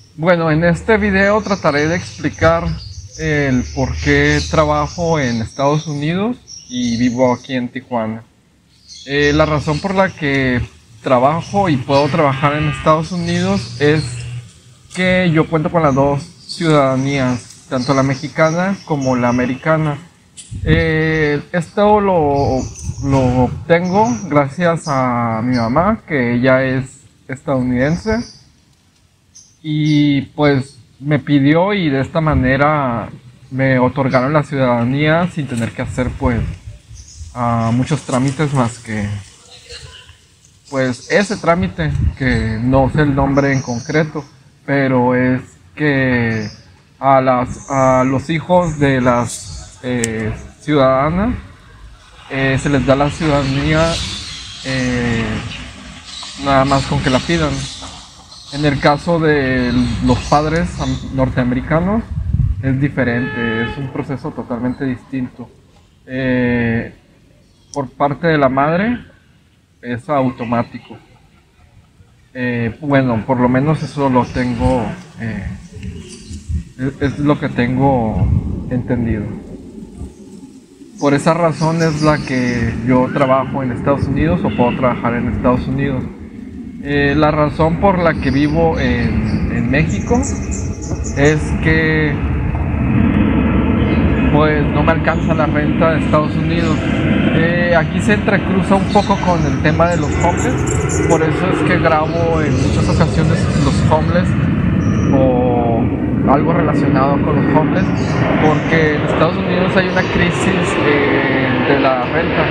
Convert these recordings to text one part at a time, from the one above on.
Bueno, en este video trataré de explicar el por qué trabajo en Estados Unidos y vivo aquí en Tijuana. La razón por la que trabajo y puedo trabajar en Estados Unidos es que yo cuento con las dos ciudadanías, tanto la mexicana como la americana. Esto lo obtengo gracias a mi mamá, que ella es estadounidense, y pues me pidió y de esta manera me otorgaron la ciudadanía sin tener que hacer pues muchos trámites más que pues ese trámite, que no sé el nombre en concreto, pero es que a los hijos de las ciudadanas se les da la ciudadanía nada más con que la pidan. En el caso de los padres norteamericanos es diferente, es un proceso totalmente distinto. Por parte de la madre es automático. Bueno, por lo menos eso lo tengo, es lo que tengo entendido. Por esa razón es la que yo trabajo en Estados Unidos o puedo trabajar en Estados Unidos. La razón por la que vivo en México es que pues no me alcanza la renta de Estados Unidos. Aquí se entrecruza un poco con el tema de los homeless, por eso es que grabo en muchas ocasiones los homeless o algo relacionado con los homeless, porque en Estados Unidos hay una crisis de la renta.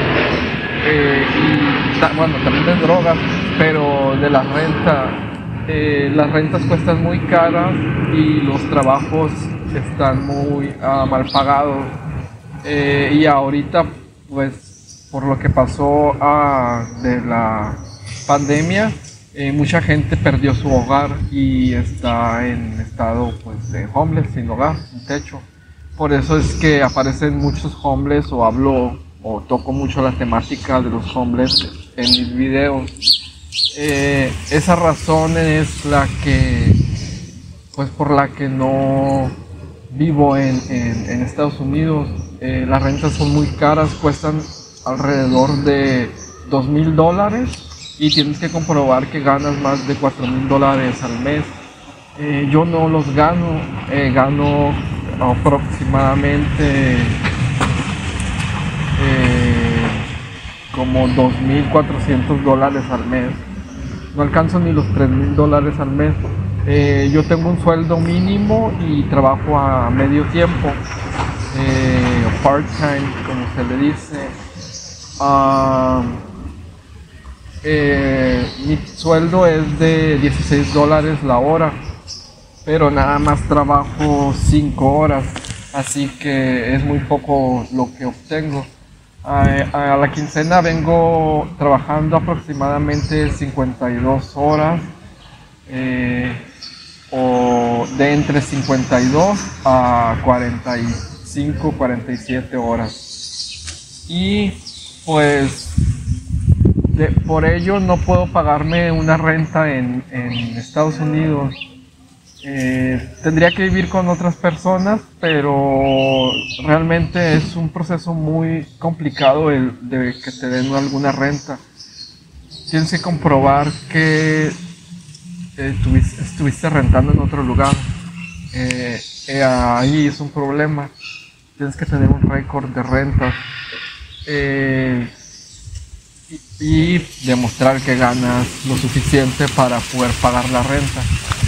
Bueno, también de drogas, pero de la renta, las rentas cuestan muy caras y los trabajos están muy mal pagados, y ahorita pues por lo que pasó de la pandemia, mucha gente perdió su hogar y está en estado pues de homeless, sin hogar, sin techo. Por eso es que aparecen muchos homeless, o hablo o toco mucho la temática de los homeless en mis videos. Esa razón es la que, pues por la que no vivo en Estados Unidos. Las rentas son muy caras, cuestan alrededor de $2,000 y tienes que comprobar que ganas más de $4,000 al mes. Yo no los gano, gano aproximadamente como $2,400 al mes. No alcanzo ni los $3,000 al mes. Yo tengo un sueldo mínimo y trabajo a medio tiempo, o part-time, como se le dice. Mi sueldo es de $16 la hora, pero nada más trabajo 5 horas, así que es muy poco lo que obtengo. A la quincena vengo trabajando aproximadamente 52 horas, o de entre 52 a 45, 47 horas. Y pues por ello no puedo pagarme una renta en Estados Unidos. Tendría que vivir con otras personas, pero realmente es un proceso muy complicado el de que te den alguna renta. Tienes que comprobar que estuviste rentando en otro lugar. Ahí es un problema. Tienes que tener un récord de rentas, y demostrar que ganas lo suficiente para poder pagar la renta.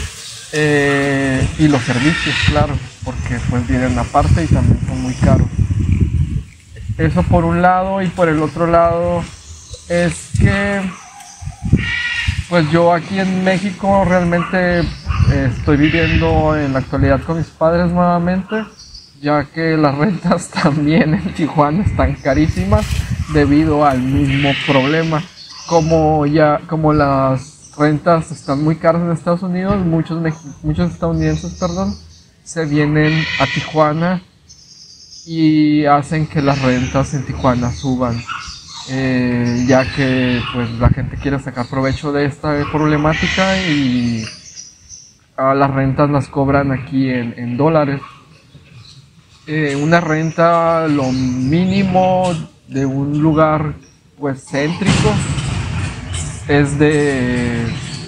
Y los servicios, claro, porque pues vienen aparte y también son muy caros. Eso por un lado, y por el otro lado es que pues yo aquí en México realmente estoy viviendo en la actualidad con mis padres nuevamente, ya que las rentas también en Tijuana están carísimas debido al mismo problema. Como las rentas están muy caras en Estados Unidos, muchos estadounidenses, se vienen a Tijuana y hacen que las rentas en Tijuana suban, ya que pues la gente quiere sacar provecho de esta problemática y las rentas las cobran aquí en dólares. Una renta, lo mínimo de un lugar pues céntrico es de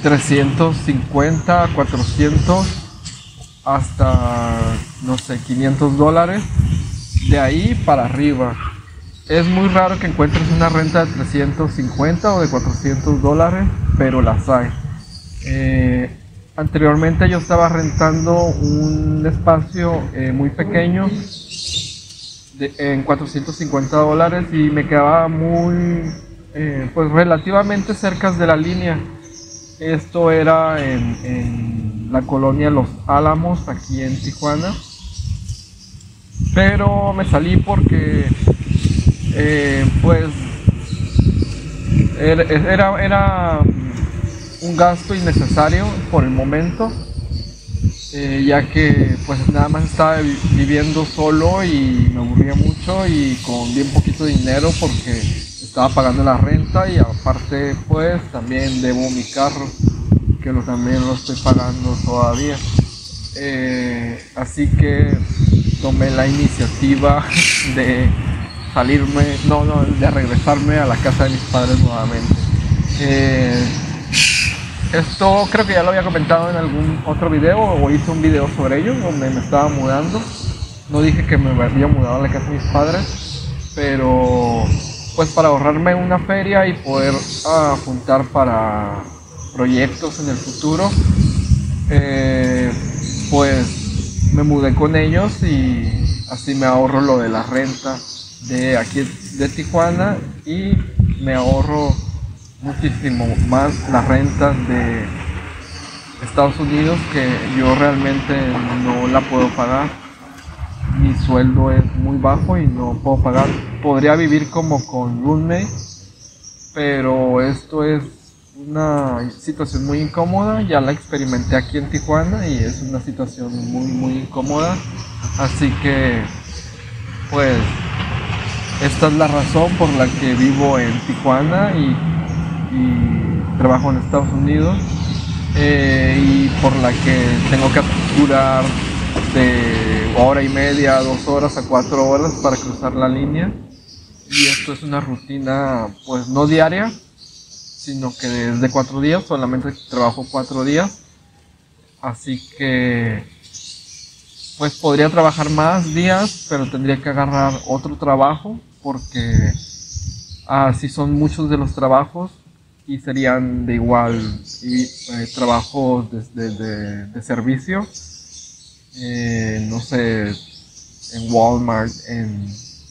350, 400 hasta no sé, $500. De ahí para arriba. Es muy raro que encuentres una renta de 350 o de $400, pero las hay. Anteriormente yo estaba rentando un espacio muy pequeño en $450 y me quedaba muy, pues relativamente cerca de la línea. Esto era en la colonia Los Álamos, aquí en Tijuana. Pero me salí porque pues era un gasto innecesario por el momento, ya que pues nada más estaba viviendo solo y me aburría mucho y con bien poquito dinero porque estaba pagando la renta y aparte pues también debo mi carro, que también lo estoy pagando todavía. Así que tomé la iniciativa de salirme, de regresarme a la casa de mis padres nuevamente. Esto creo que ya lo había comentado en algún otro video o hice un video sobre ello donde me estaba mudando. No dije que me había mudado a la casa de mis padres, pero pues para ahorrarme una feria y poder juntar para proyectos en el futuro, pues me mudé con ellos y así me ahorro lo de la renta de aquí de Tijuana y me ahorro muchísimo más las rentas de Estados Unidos, que yo realmente no la puedo pagar. Mi sueldo es muy bajo y no puedo pagar. Podría vivir como con roommate, pero esto es una situación muy incómoda. Ya la experimenté aquí en Tijuana y es una situación muy incómoda. Así que pues esta es la razón por la que vivo en Tijuana y trabajo en Estados Unidos, y por la que tengo que durar de hora y media, 2 horas a 4 horas para cruzar la línea. Y esto es una rutina pues no diaria, sino que desde 4 días, solamente trabajo 4 días. Así que pues podría trabajar más días, pero tendría que agarrar otro trabajo porque así son muchos de los trabajos y serían de igual trabajos de servicio, no sé, en Walmart, en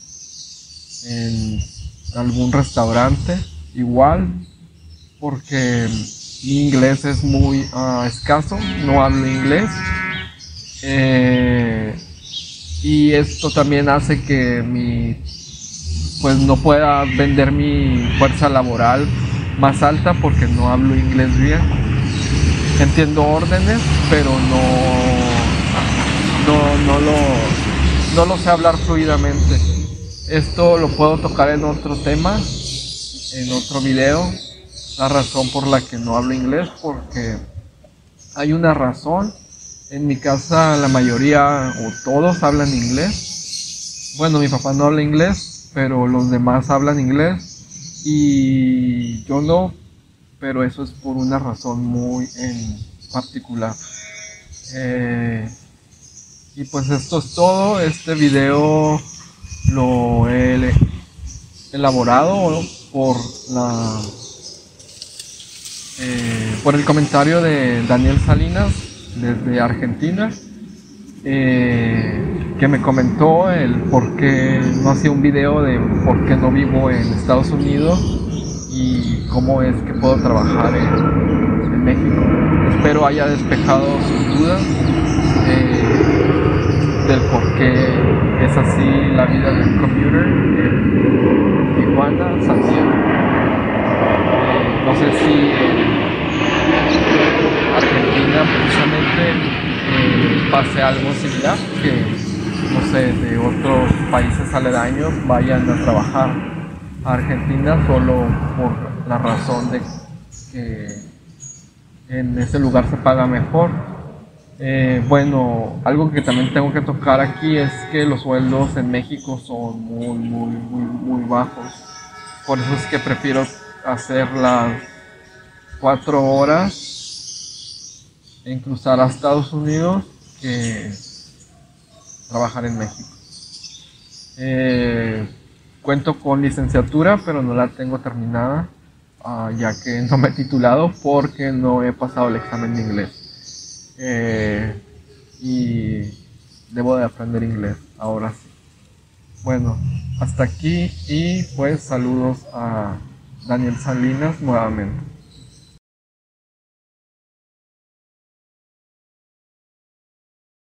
algún restaurante, igual, porque mi inglés es muy escaso, no hablo inglés, y esto también hace que pues no pueda vender mi fuerza laboral más alta porque no hablo inglés bien. Entiendo órdenes, pero no lo sé hablar fluidamente. Esto lo puedo tocar en otro tema, en otro video. La razón por la que no hablo inglés, porque hay una razón. En mi casa la mayoría o todos hablan inglés. Bueno, mi papá no habla inglés, pero los demás hablan inglés y yo no, pero eso es por una razón muy en particular. Y pues esto es todo. Este video lo he elaborado por el comentario de Daniel Salinas desde Argentina, que me comentó el por qué no hacía un video de por qué no vivo en Estados Unidos y cómo es que puedo trabajar en México. Espero haya despejado sus dudas del por qué es así la vida del commuter en Tijuana, Santiago. No sé si en Argentina precisamente pase algo similar, que no sé, de otros países aledaños vayan a trabajar a Argentina solo por la razón de que en ese lugar se paga mejor. Bueno, algo que también tengo que tocar aquí es que los sueldos en México son muy bajos. Por eso es que prefiero hacer las 4 horas en cruzar a Estados Unidos que trabajar en México. Eh, Cuento con licenciatura, pero no la tengo terminada, ya que no me he titulado porque no he pasado el examen de inglés. Y debo de aprender inglés, ahora sí. Bueno, hasta aquí y pues saludos a Daniel Salinas nuevamente.